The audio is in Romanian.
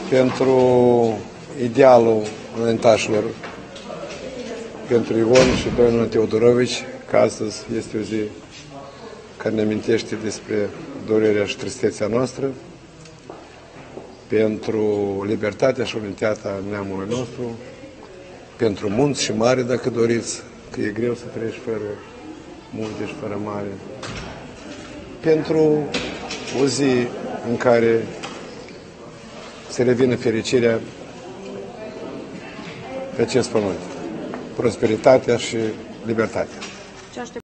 pentru idealul înaintașilor, pentru Ion și domnul Teodorovici, că astăzi este o zi care ne amintește despre durerea și tristețea noastră, pentru libertatea și unitatea neamului nostru, pentru munți și mari, dacă doriți, că e greu să treci fără munte și fără mare, pentru o zi în care se revină fericirea pe acest pământ, prosperitatea și libertatea.